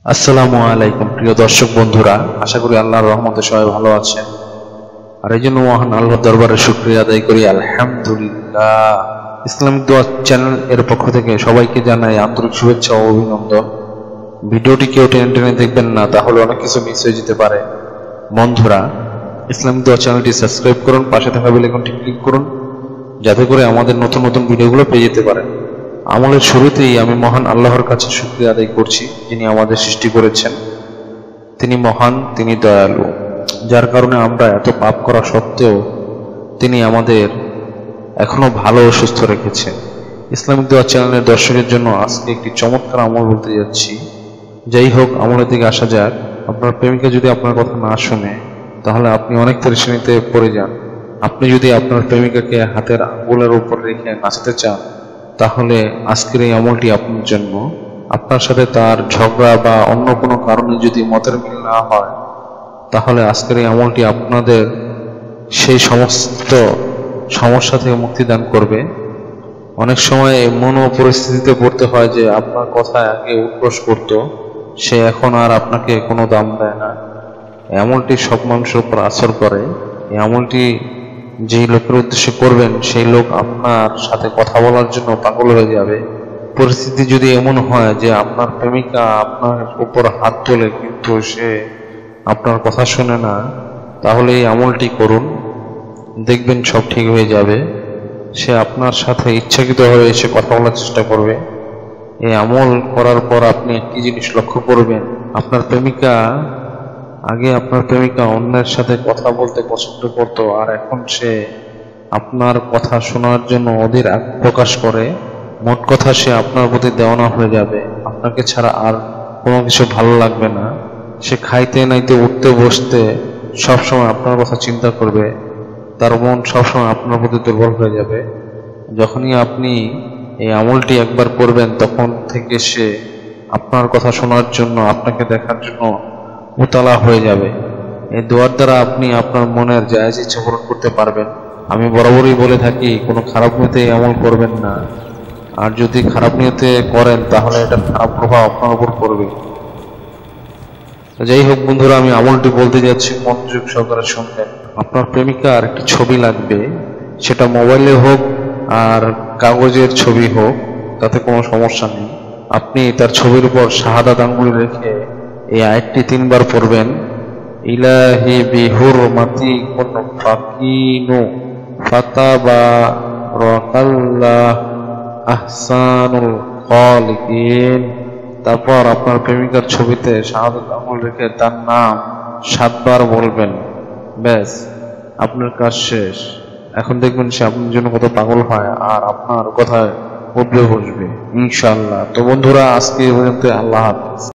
আসসালামু আলাইকুম প্রিয় দর্শক বন্ধুরা, আশা করি আল্লাহর রহমতে সবাই ভালো আছেন। আর এই জন্য মহান আল্লাহর দরবারে শুকরিয়া আদায় করি আলহামদুলিল্লাহ। ইসলামিক দোয়া চ্যানেল এর পক্ষ থেকে সবাইকে জানাই আন্তরিক শুভেচ্ছা ও অভিনন্দন। ভিডিওটি কেউ টেনে টেনে দেখবেন না, তাহলে অনেক কিছু মিস হয়ে যেতে পারে। বন্ধুরা, ইসলামিক দোয়া চ্যানেলটি সাবস্ক্রাইব করুন, পাশে থাকা বেল আইকনটি ক্লিক করুন, যাতে করে আমাদের নতুন নতুন ভিডিওগুলো পেয়ে যেতে পারেন। আমলের শুরুতেই আমি মহান আল্লাহর কাছে শুকরিয়া আদায় করছি, যিনি আমাদের সৃষ্টি করেছেন। তিনি মহান, তিনি দয়ালু, যার কারণে আমরা এত পাপ করা সত্ত্বেও তিনি আমাদের এখনো ভালো ও সুস্থ রেখেছেন। ইসলামিক দোয়া চ্যানেলের দর্শকের জন্য আজকে একটি চমৎকার আমল বলতে যাচ্ছি। যাই হোক, আমলের দিকে আসা যাক। আপনার প্রেমিকা যদি আপনার কথা না শুনে, তাহলে আপনি অনেক পরেশানিতে পড়ে যান। আপনি যদি আপনার প্রেমিকাকে হাতের আঙ্গুলের উপর রেখে নাচতে চান, তাহলে আজকের এই আমলটি আপনার জন্য। আপনার সাথে তার ঝগড়া বা অন্য কোনো কারণে যদি মতের মিল না হয়, তাহলে আজকের এই আমলটি আপনাদের সেই সমস্ত সমস্যা থেকে মুক্তি দান করবে। অনেক সময় এমন পরিস্থিতিতে পড়তে হয় যে আপনার কথা আগে উৎকোষ করত, সে এখন আর আপনাকে কোনো দাম দেয় না। এই আমলটি সব মানুষের উপর আসর করে। এই আমলটি যেই লোকের উদ্দেশ্যে করবেন, সেই লোক আপনার সাথে কথা বলার জন্য পাগল হয়ে যাবে। পরিস্থিতি যদি এমন হয় যে আপনার প্রেমিকা আপনার উপর হাত তোলে কিন্তু সে আপনার কথা শোনে না, তাহলে এই আমলটি করুন, দেখবেন সব ঠিক হয়ে যাবে। সে আপনার সাথে ইচ্ছাকৃতভাবে এসে কথা বলার চেষ্টা করবে। এই আমল করার পর আপনি একটি জিনিস লক্ষ্য করবেন, আপনার প্রেমিকা অন্যের সাথে কথা বলতে পছন্দ করত, আর এখন সে আপনার কথা শোনার জন্য অধীর আগ্রহ প্রকাশ করে। মোট কথা, সে আপনার প্রতি দেওয়ানা হয়ে যাবে। আপনাকে ছাড়া আর কোনো কিছু ভালো লাগবে না। সে খাইতে নাইতে উঠতে বসতে সবসময় আপনার কথা চিন্তা করবে। তার মন সবসময় আপনার প্রতি দুর্বল হয়ে যাবে। যখনই আপনি এই আমলটি একবার করবেন, তখন থেকে সে আপনার কথা শোনার জন্য, আপনাকে দেখার জন্য উতলা হয়ে যাবে। এই দোয়ার দ্বারা আপনি আপনার মনের জায়েজ ইচ্ছা পূরণ করতে পারবেন। আমি বরাবরই বলে থাকি, কোনো খারাপ নিয়তে এই আমল করবেন না। আর যদি খারাপ নিয়তে করেন, তাহলে এটা খারাপ প্রভাব আপনার উপর পড়বে। যাই হোক বন্ধুরা, আমি আমলটি বলতে যাচ্ছি, মনোযোগ সহকারে শুনবেন। আপনার প্রেমিকার একটি ছবি লাগবে, সেটা মোবাইলে হোক আর কাগজের ছবি হোক, তাতে কোনো সমস্যা নেই। আপনি তার ছবির উপর শাহাদাত আঙ্গুল রেখে এই আয়াতটি 3 বার পড়বেন। ইলাহি বিহুরমাতি কুন ফাকিনু ফাতাবারাকাল্লাহ আহসানুল খালিকিন। তারপর আপনার প্রেমিকার ছবিতে শাহাদাত আঙ্গুল রেখে তার নাম 7 বার বলবেন। ব্যাস, আপনার কাজ শেষ। এখন দেখবেন সে আপনার জন্য কত পাগল হয় আর আপনার কথায় উঠবে বসবে ইনশাআল্লাহ। তো বন্ধুরা, আজকে এই পর্যন্ত। আল্লাহ হাফেজ।